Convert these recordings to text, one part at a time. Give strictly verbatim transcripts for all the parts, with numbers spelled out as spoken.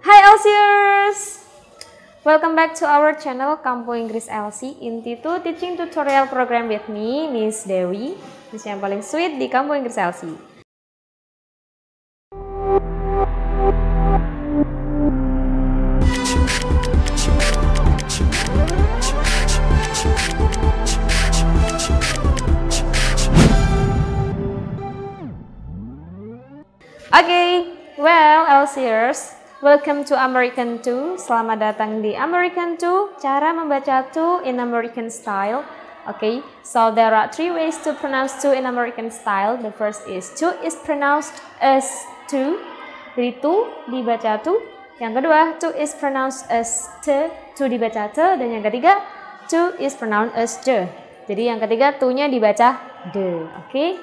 Hi Elsiers! Welcome back to our channel Kampung Inggris Elsie Inti two Teaching Tutorial Program with me, Miss Dewi, Miss yang paling sweet di Kampung Inggris Elsie. Okay, well Elsiers, welcome to American two. Selamat datang di American two. Cara membaca two in American style. Okay, so there are three ways to pronounce two in American style. The first is two is pronounced as two. Jadi two dibaca two. Yang kedua, two is pronounced as te. Two dibaca te. Dan yang ketiga, two is pronounced as de. Jadi yang ketiga, two-nya dibaca de. Okay.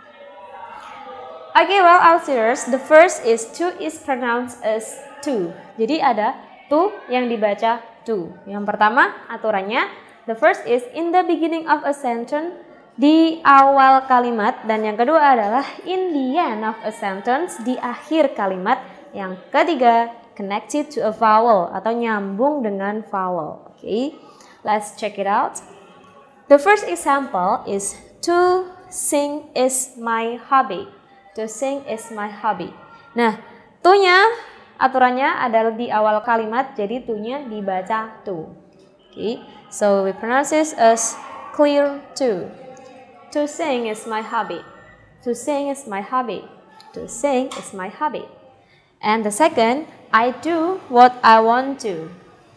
Okay, well, Elsiers, the first is two is pronounced as two. Jadi ada two yang dibaca two. Yang pertama aturannya, the first is in the beginning of a sentence, di awal kalimat. Dan yang kedua adalah in the end of a sentence, di akhir kalimat. Yang ketiga, connected to a vowel atau nyambung dengan vowel. Okay, let's check it out. The first example is to sing is my hobby. To sing is my hobby. Nah, to-nya aturannya adalah di awal kalimat, jadi to-nya dibaca to. Okay, so we pronounce this as clear to. To sing is my hobby. To sing is my hobby. To sing is my hobby. And the second, I do what I want to.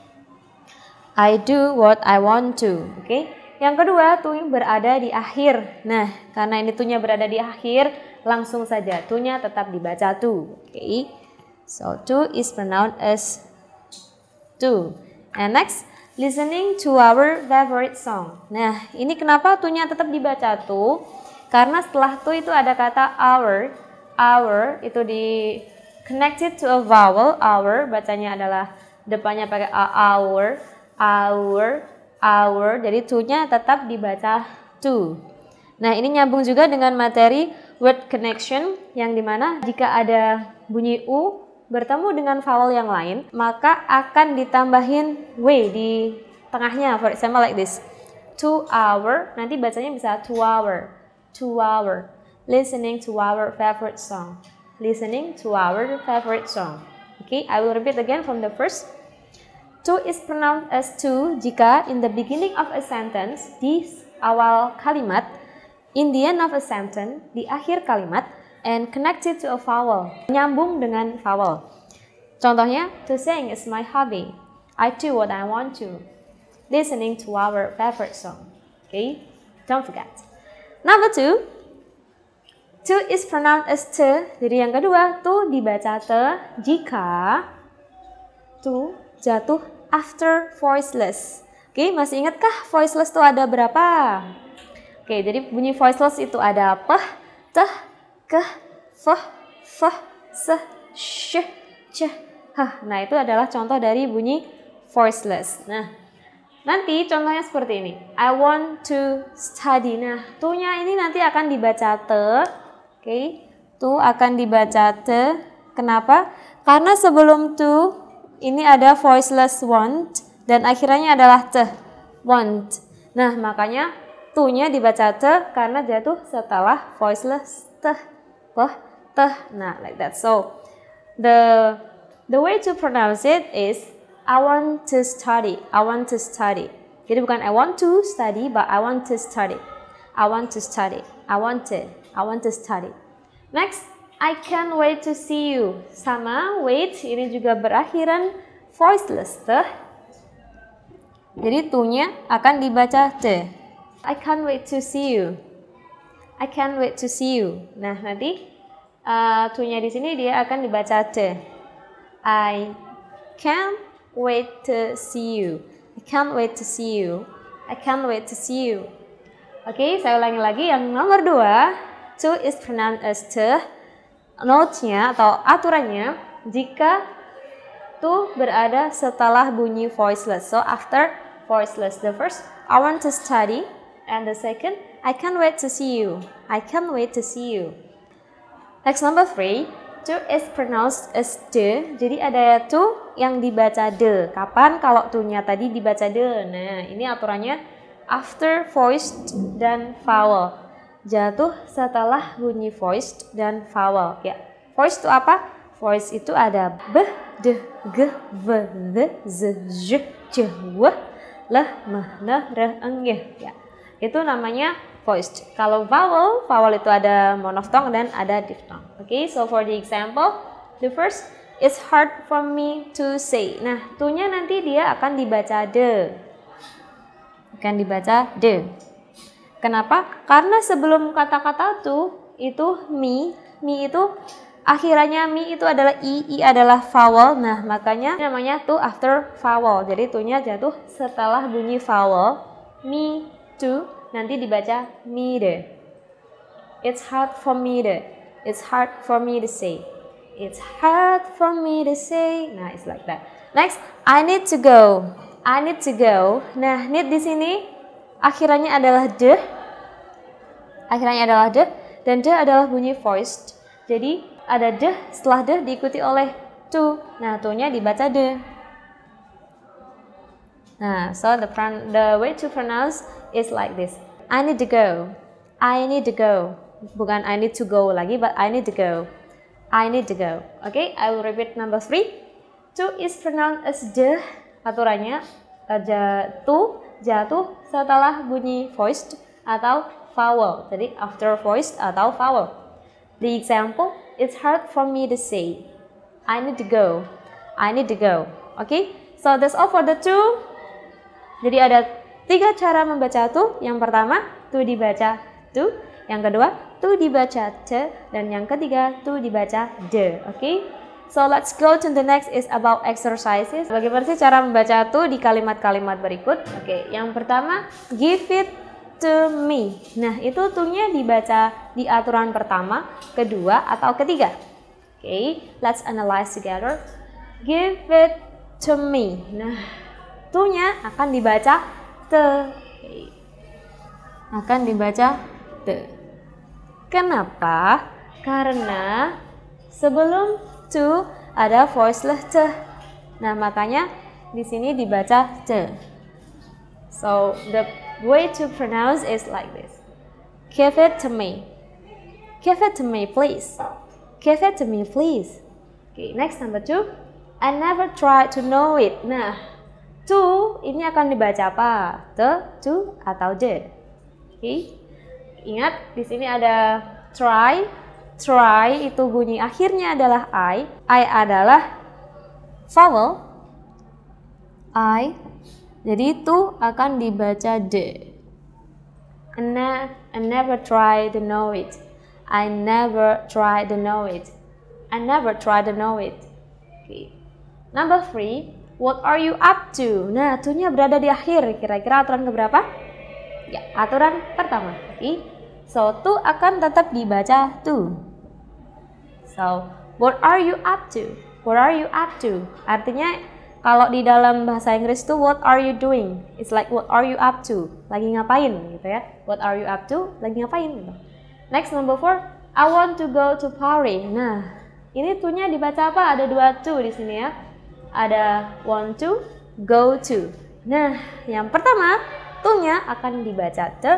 I do what I want to. Okay. Yang kedua, to-nya berada di akhir. Nah, karena ini to-nya berada di akhir, langsung saja to-nya tetap dibaca to. Okay. So to is pronounced as to. And next, listening to our favorite song. Nah, ini kenapa to-nya tetap dibaca to? Karena setelah to itu ada kata our. Our itu di connected to a vowel. Our bacanya adalah depannya pakai a, our, our, our. Jadi to-nya tetap dibaca to. Nah, ini nyambung juga dengan materi word connection, yang dimana jika ada bunyi U bertemu dengan vowel yang lain, maka akan ditambahin W di tengahnya. For example like this. To our, nanti bacanya bisa to our. To our. Listening to our favorite song. Listening to our favorite song. Okay, I will repeat again from the first. To is pronounced as to jika in the beginning of a sentence, di awal kalimat, in the end of a sentence, di akhir kalimat, and connected to a vowel, nyambung dengan vowel. Contohnya, to sing is my hobby. I do what I want to. Listening to our favorite song. Okay, don't forget. Number two, to is pronounced as te. Jadi yang kedua, to dibaca te jika to jatuh after voiceless. Oke, masih ingatkah voiceless itu ada berapa? Oke, jadi bunyi voiceless itu ada peh, teh, keh, feh, feh, seh, syeh, ceh, hah. Nah, itu adalah contoh dari bunyi voiceless. Nah, nanti contohnya seperti ini. I want to study. Nah, to-nya ini nanti akan dibaca te. Oke, to akan dibaca te. Kenapa? Karena sebelum to ini ada voiceless want dan akhirnya adalah te, want. Nah, makanya to-nya dibaca te karena jatuh setelah voiceless te, peh, teh. Nah, like that. So, the the way to pronounce it is I want to study. I want to study. Jadi bukan I want to study, but I want to study. I want to study. I want to. I want to study. Next, I can't wait to see you. Sama wait ini juga berakhiran voiceless te. Jadi to-nya akan dibaca te. I can't wait to see you. I can't wait to see you. Nah, nanti uh, to-nya di sini dia akan dibaca te. I can't wait to see you. I can't wait to see you. I can't wait to see you. Oke, okay, saya ulangi lagi. Yang nomor dua, to is pronounced as te. Note-nya atau aturannya jika to berada setelah bunyi voiceless. So after voiceless, the first I want to study, and the second I can't wait to see you. I can't wait to see you. Next, number three, to is pronounced as the. Jadi ada to yang dibaca de. Kapan? Kalau to-nya tadi dibaca de. Nah, ini aturannya after voiced dan vowel. Jatuh setelah bunyi voiced dan vowel. Ya, voiced itu apa? Voice itu ada b, d, g, v, d, z, j, c, w, l, m, n, r, n, g. Ya, itu namanya voiced. Kalau vowel, vowel itu ada monophthong dan ada diphthong. Oke, okay, so for the example, the first is hard for me to say. Nah, to-nya nanti dia akan dibaca de. Akan dibaca de. Kenapa? Karena sebelum kata-kata to itu me, me itu akhirannya mi itu adalah i, i adalah vowel. Nah, makanya namanya to after vowel. Jadi to-nya jatuh setelah bunyi vowel. Me, to, nanti dibaca me de. It's hard for me de. It's hard for me to say. It's hard for me to say. Nah, it's like that. Next, I need to go. I need to go. Nah, need di sini akhirannya adalah de. Akhirannya adalah de dan de adalah bunyi voiced. Jadi ada de setelah de diikuti oleh to. Nah, to-nya dibaca de. Nah, so the the way to pronounce is like this. I need to go. I need to go. Bukan I need to go lagi, but I need to go. I need to go. Oke, okay, I will repeat number three. To is pronounced as de. Aturannya to jatuh setelah bunyi voiced atau vowel. Jadi after voiced atau vowel. The example, it's hard for me to say. I need to go. I need to go. Oke, okay? So that's all for the two. Jadi ada tiga cara membaca to. Yang pertama, to dibaca to. Yang kedua, to dibaca te. Dan yang ketiga, to dibaca de. Oke? Okay? So let's go to the next is about exercises. Bagaimana sih cara membaca to di kalimat-kalimat berikut? Oke, okay. Yang pertama, give it to me. Nah, itu to-nya dibaca di aturan pertama, kedua, atau ketiga. Oke, okay. Let's analyze together. Give it to me. Nah, to-nya akan dibaca te. Okay. Akan dibaca te. Kenapa? Karena sebelum to ada voiceless te. Nah, makanya di sini dibaca te. So, the way to pronounce is like this. Give it to me. Give it to me, please. Give it to me, please. Okay, next number two. I never try to know it. Nah, to ini akan dibaca apa? Te, to, atau de. Oke. Okay. Ingat di sini ada try. Try itu bunyi akhirnya adalah I. I adalah vowel. I. Jadi to akan dibaca de. I, ne I never try to know it. I never try to know it. I never try to know it. Okay. Number three. What are you up to? Nah, to-nya berada di akhir. Kira-kira aturan keberapa? Ya, aturan pertama. Okay. So, to akan tetap dibaca to. So, what are you up to? What are you up to? Artinya, kalau di dalam bahasa Inggris tuh what are you doing? It's like what are you up to? Lagi ngapain gitu ya. What are you up to? Lagi ngapain gitu. Next number four, I want to go to Paris. Nah, ini to-nya dibaca apa? Ada dua to di sini ya. Ada want to, go to. Nah, yang pertama, to-nya akan dibaca te.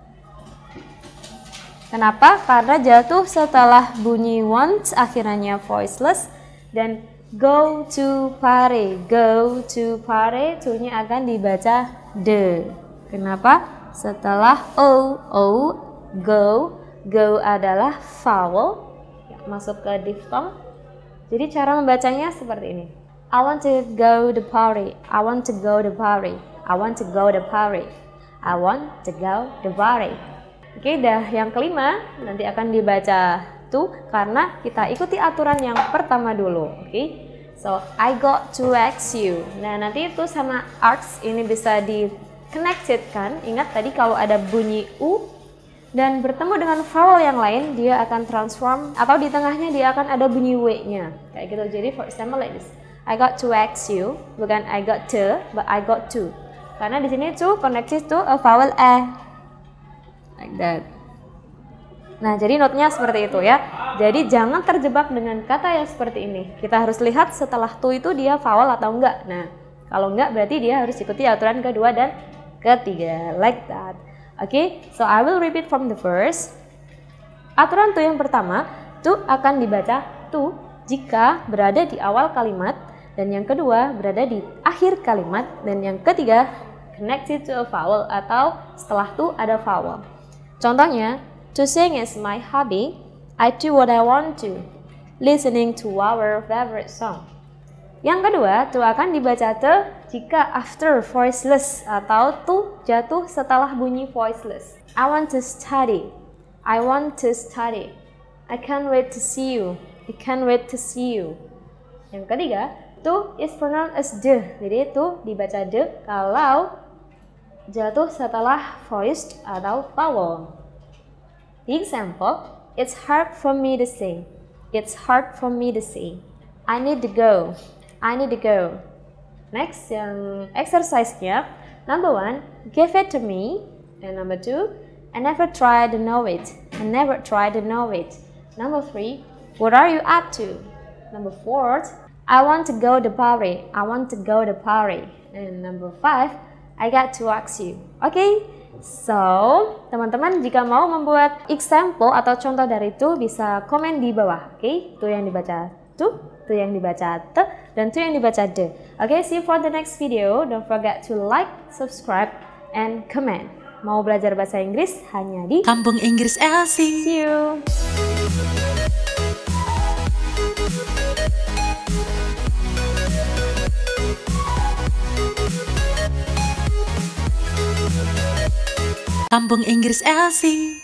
Kenapa? Karena jatuh setelah bunyi want, akhirnya voiceless, dan go to Paris. Go to Paris, to-nya akan dibaca de. Kenapa? Setelah o, o, go, go adalah vowel, ya, masuk ke diphthong. Jadi cara membacanya seperti ini. I want to go to Paris. I want to go to Paris. I want to go to Paris. I want to go to Paris. Oke, okay, dah yang kelima nanti akan dibaca to karena kita ikuti aturan yang pertama dulu. Oke, okay? So I got to ask you. Nah, nanti itu sama ask ini bisa di connected kan. Ingat tadi kalau ada bunyi u dan bertemu dengan vowel yang lain, dia akan transform atau di tengahnya dia akan ada bunyi w-nya. Kayak gitu. Jadi for example like this. I got to ask you, bukan I got to, but I got to. Karena di sini to connected to a vowel e. Like that. Nah, jadi note-nya seperti itu ya. Jadi jangan terjebak dengan kata yang seperti ini. Kita harus lihat setelah to itu dia vowel atau enggak. Nah, kalau enggak berarti dia harus ikuti aturan kedua dan ketiga. Like that. Oke, okay? So I will repeat from the first. Aturan to yang pertama, to akan dibaca to jika berada di awal kalimat, dan yang kedua berada di akhir kalimat, dan yang ketiga connected to a vowel atau setelah to ada vowel. Contohnya, to sing is my hobby. I do what I want to. Listening to our favorite song. Yang kedua, to akan dibaca te jika after voiceless atau to jatuh setelah bunyi voiceless. I want to study. I want to study. I can't wait to see you. I can't wait to see you. Yang ketiga, to is pronounced as de. Jadi to dibaca de kalau jatuh setelah voiced atau vowel. The example, it's hard for me to say. It's hard for me to say. I need to go. I need to go. Next, yang exercise-nya, number one, give it to me. And number two, I never tried to know it. I never tried to know it. Number three, what are you up to? Number four, I want to go to party. I want to go to party. And number five, I got to ask you. Oke, okay? So teman-teman jika mau membuat example atau contoh dari itu bisa komen di bawah. Oke, okay? Itu yang dibaca tu, itu yang dibaca te, dan itu yang dibaca de. Oke, okay? See you for the next video. Don't forget to like, subscribe, and comment. Mau belajar bahasa Inggris hanya di Kampung Inggris Elsie. See you. Kampung Inggris Elsie.